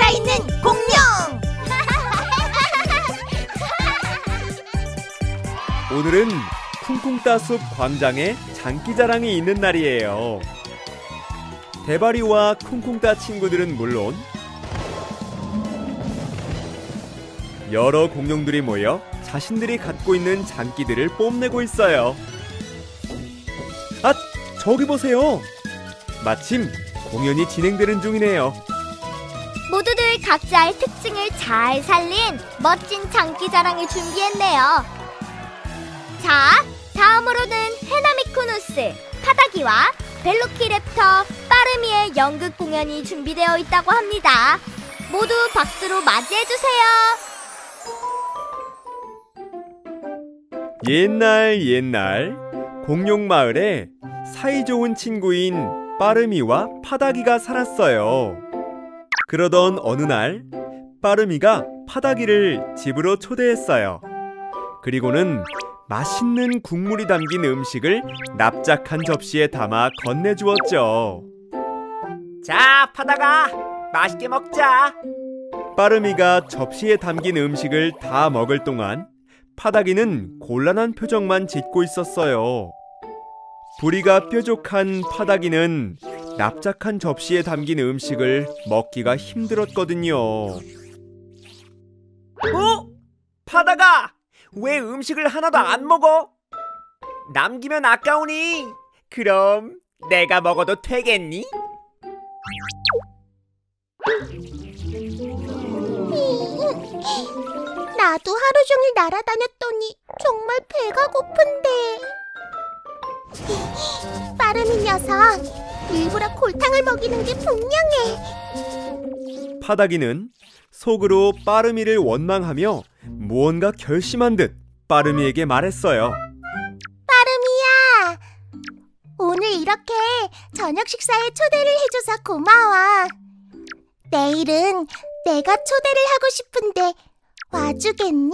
살아있는 공룡! 오늘은 쿵쿵따 숲 광장에 장기자랑이 있는 날이에요. 대바리와 쿵쿵따 친구들은 물론 여러 공룡들이 모여 자신들이 갖고 있는 장기들을 뽐내고 있어요. 아, 저기 보세요. 마침 공연이 진행되는 중이네요. 모두들 각자의 특징을 잘 살린 멋진 장기자랑을 준비했네요. 자, 다음으로는 헤나미쿠누스, 파다기와 벨로키랩터, 빠르미의 연극 공연이 준비되어 있다고 합니다. 모두 박수로 맞이해주세요. 옛날 공룡 마을에 사이좋은 친구인 빠르미와 파다기가 살았어요. 그러던 어느 날 빠르미가 파다기를 집으로 초대했어요. 그리고는 맛있는 국물이 담긴 음식을 납작한 접시에 담아 건네주었죠. 자, 파다가 맛있게 먹자. 빠르미가 접시에 담긴 음식을 다 먹을 동안 파다기는 곤란한 표정만 짓고 있었어요. 부리가 뾰족한 파다기는 납작한 접시에 담긴 음식을 먹기가 힘들었거든요. 파다가 왜 음식을 하나도 안 먹어? 남기면 아까우니 그럼 내가 먹어도 되겠니? 나도 하루 종일 날아다녔더니 정말 배가 고픈데. 빠르미 녀석, 일부러 골탕을 먹이는 게 분명해. 파다기는 속으로 빠르미를 원망하며 무언가 결심한 듯 빠르미에게 말했어요. 빠르미야, 오늘 이렇게 저녁 식사에 초대를 해줘서 고마워. 내일은 내가 초대를 하고 싶은데 와주겠니?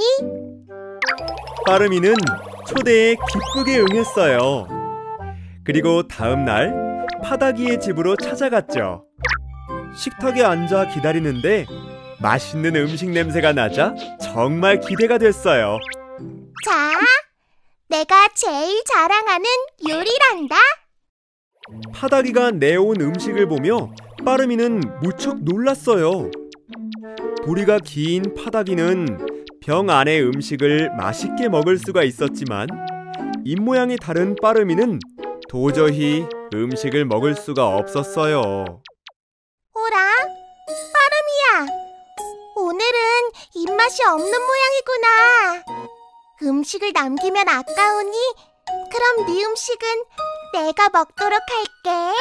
빠르미는 초대에 기쁘게 응했어요. 그리고 다음 날 파다기의 집으로 찾아갔죠. 식탁에 앉아 기다리는데 맛있는 음식 냄새가 나자 정말 기대가 됐어요. 자, 내가 제일 자랑하는 요리란다. 파다기가 내온 음식을 보며 빠르미는 무척 놀랐어요. 부리가 긴 파다기는 병 안의 음식을 맛있게 먹을 수가 있었지만 입모양이 다른 빠르미는 도저히 음식을 먹을 수가 없었어요. 오라, 빠르미야, 오늘은 입맛이 없는 모양이구나. 음식을 남기면 아까우니 그럼 네 음식은 내가 먹도록 할게.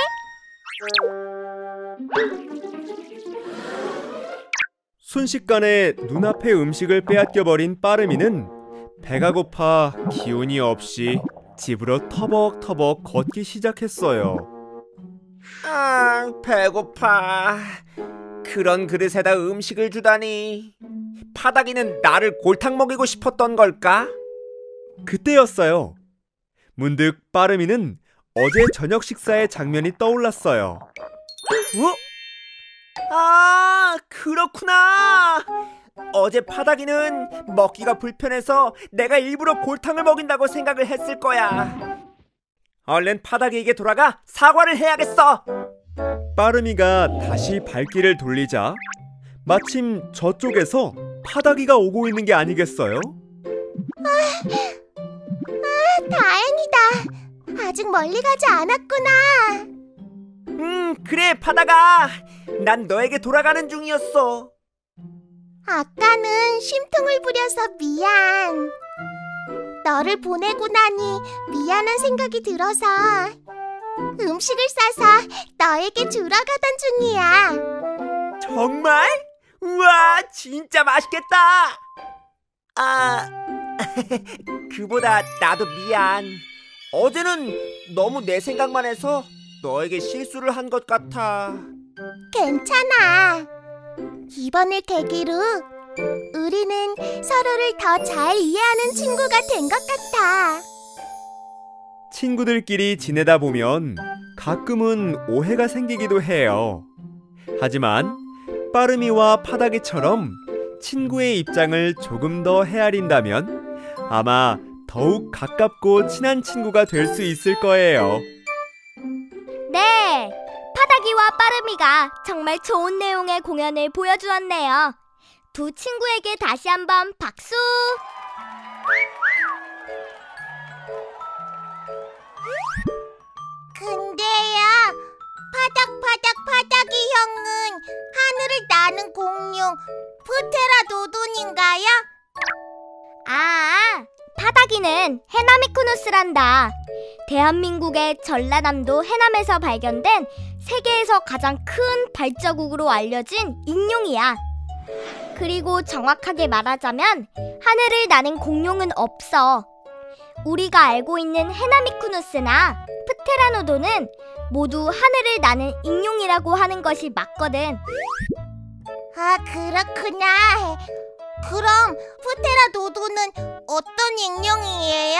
순식간에 눈앞의 음식을 빼앗겨버린 빠르미는 배가 고파 기운이 없이 집으로 터벅터벅 걷기 시작했어요. 배고파. 그런 그릇에다 음식을 주다니. 파다기는 나를 골탕 먹이고 싶었던 걸까? 그때였어요. 문득 빠르미는 어제 저녁 식사의 장면이 떠올랐어요. 그렇구나. 어제 파다기는 먹기가 불편해서 내가 일부러 골탕을 먹인다고 생각을 했을 거야. 얼른 파다기에게 돌아가 사과를 해야겠어. 빠르미가 다시 발길을 돌리자 마침 저쪽에서 파다기가 오고 있는 게 아니겠어요? 다행이다. 아직 멀리 가지 않았구나. 그래, 파다가. 난 너에게 돌아가는 중이었어. 아까는 심통을 부려서 미안. 너를 보내고 나니 미안한 생각이 들어서 음식을 싸서 너에게 주러 가던 중이야. 정말? 우와, 진짜 맛있겠다. 그보다 나도 미안. 어제는 너무 내 생각만 해서 너에게 실수를 한 것 같아. 괜찮아. 이번을 계기로 우리는 서로를 더 잘 이해하는 친구가 된 것 같아. 친구들끼리 지내다 보면 가끔은 오해가 생기기도 해요. 하지만 빠름이와 파닥이처럼 친구의 입장을 조금 더 헤아린다면 아마 더욱 가깝고 친한 친구가 될 수 있을 거예요. 네, 파닥이와 빠름이가 정말 좋은 내용의 공연을 보여주었네요. 두 친구에게 다시 한번 박수! 근데요, 파닥이 형은 하늘을 나는 공룡 프테라도돈인가요? 아, 파닥이는 해나미쿠누스란다. 대한민국의 전라남도 해남에서 발견된 세계에서 가장 큰 발자국으로 알려진 익룡이야. 그리고 정확하게 말하자면 하늘을 나는 공룡은 없어. 우리가 알고 있는 해나미쿠누스나 프테라노돈은 모두 하늘을 나는 익룡이라고 하는 것이 맞거든. 아, 그렇구나. 그럼 프테라도돈은 어떤 익룡이에요?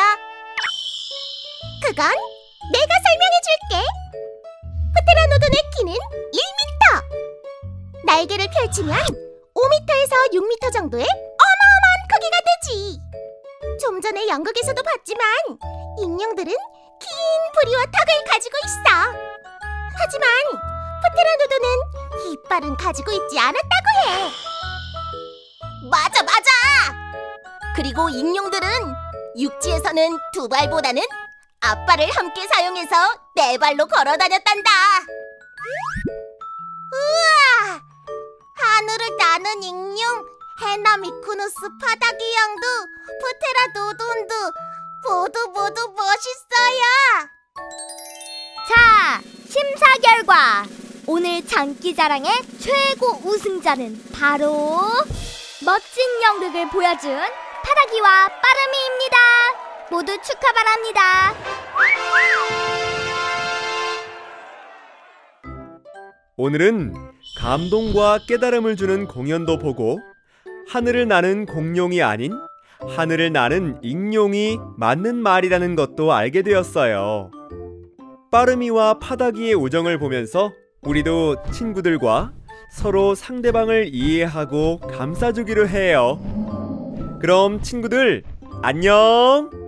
그건 내가 설명해줄게. 프테라노돈의 키는 1m. 날개를 펼치면 5m에서 6m 정도의 어마어마한 크기가 되지. 좀 전에 연극에서도 봤지만 익룡들은 긴 부리와 턱을 가지고 있어. 하지만 프테라노돈은 이빨은 가지고 있지 않았다고 해. 맞아. 그리고 익룡들은 육지에서는 두 발보다는 앞발을 함께 사용해서 네 발로 걸어 다녔단다. 우와! 하늘을 나는 익룡 해나미쿠누스 파닥이 형도 프테라도돈도 모두 멋있어요. 자, 심사 결과! 오늘 장기자랑의 최고 우승자는 바로 멋진 연극을 보여준 파닥이와 빠름이입니다. 모두 축하 바랍니다. 오늘은 감동과 깨달음을 주는 공연도 보고 하늘을 나는 공룡이 아닌 하늘을 나는 익룡이 맞는 말이라는 것도 알게 되었어요. 빠름이와 파닥이의 우정을 보면서 우리도 친구들과 서로 상대방을 이해하고 감싸주기로 해요. 그럼 친구들, 안녕!